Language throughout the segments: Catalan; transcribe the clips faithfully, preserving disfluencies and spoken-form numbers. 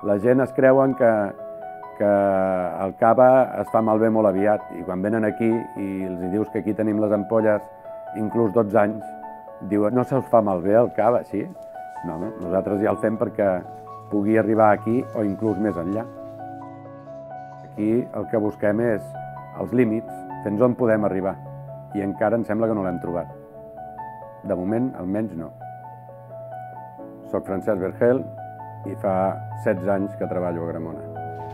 La gent es creuen que, que el cava es fa malbé molt aviat i quan venen aquí i els dius que aquí tenim les ampolles inclús dotze anys, diuen no se us fa malbé el cava, sí? No, no, nosaltres ja el fem perquè pugui arribar aquí o inclús més enllà. Aquí el que busquem és els límits, fins on podem arribar i encara em sembla que no l'hem trobat. De moment, almenys no. Soc Francesc Vergel i fa setze anys que treballo a Gramona.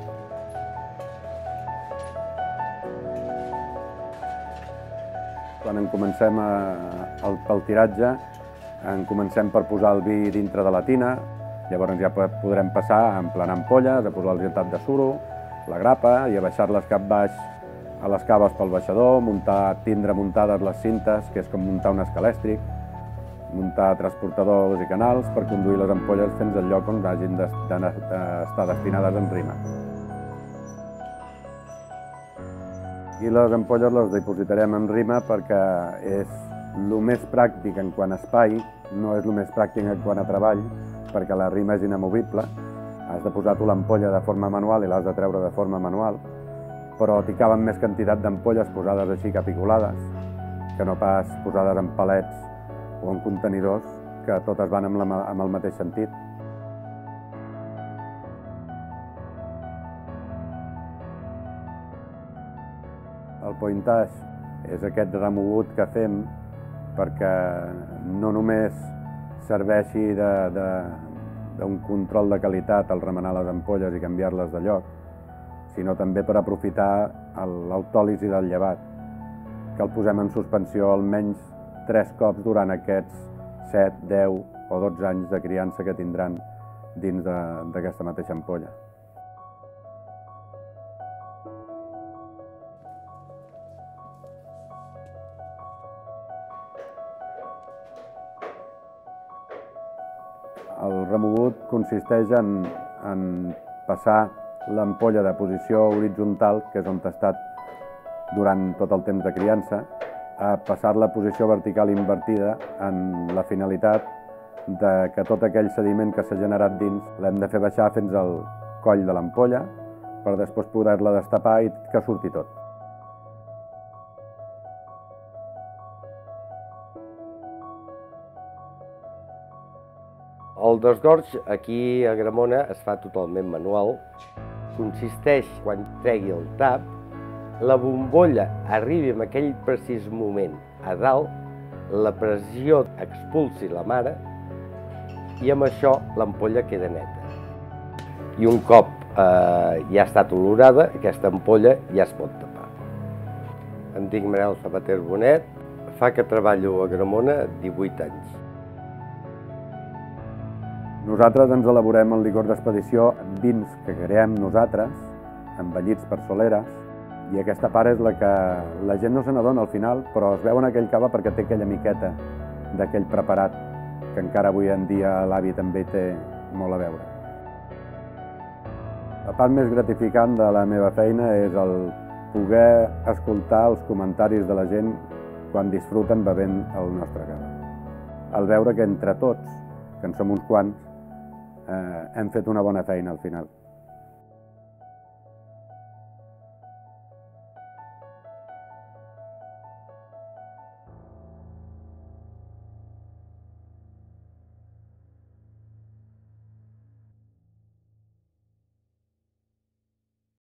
Quan en comencem a, el, pel tiratge, en comencem per posar el vi dintre de la tina, llavors ja podrem passar a emplenar ampolles, a posar el getat de suro, la grapa i a baixar-les cap baix a les caves pel baixador, muntar, tindre muntades les cintes, que és com muntar un escalèstric, muntar transportadors i canals per conduir les ampolles fins al lloc on hagin d'estar destinades en rima. I les ampolles les dipositarem en rima perquè és el més pràctic en quant a espai, no és el més pràctic en quant a treball, perquè la rima és inamovible. Has de posar tu l'ampolla de forma manual i l'has de treure de forma manual, però t'hi caben més quantitat d'ampolles posades així capiculades, que no pas posades en palets o en contenidors que totes van amb, la, amb el mateix sentit. El pointage és aquest remogut que fem perquè no només serveixi d'un control de qualitat al remenar les ampolles i canviar-les de lloc, sinó també per aprofitar l'autòlisi del llevat, que el posem en suspensió almenys tres cops durant aquests set, deu o dotze anys de criança que tindran dins d'aquesta mateixa ampolla. El remogut consisteix en, en passar l'ampolla de posició horitzontal, que és on ha estat durant tot el temps de criança, a passar-la a posició vertical invertida en la finalitat de que tot aquell sediment que s'ha generat dins l'hem de fer baixar fins al coll de l'ampolla per després poder-la destapar i que surti tot. El desgorg aquí a Gramona es fa totalment manual. Consisteix, quan tregui el tap, la bombolla arribi en aquell precís moment a dalt, la pressió expulsi la mare i amb això l'ampolla queda neta. I un cop eh, ja ha estat olorada, aquesta ampolla ja es pot tapar. Em dic Manel Zapater Bonet, fa que treballo a Gramona divuit anys. Nosaltres ens elaborem el licor d'expedició en vins que creem nosaltres, envellits per soleres, i aquesta part és la que la gent no se n'adona al final, però es veu en aquell cava perquè té aquella miqueta d'aquell preparat que encara avui en dia l'avi també té molt a veure. La part més gratificant de la meva feina és el poder escoltar els comentaris de la gent quan disfruten bevent el nostre cava. El veure que entre tots, que en som uns quants, eh, hem fet una bona feina al final.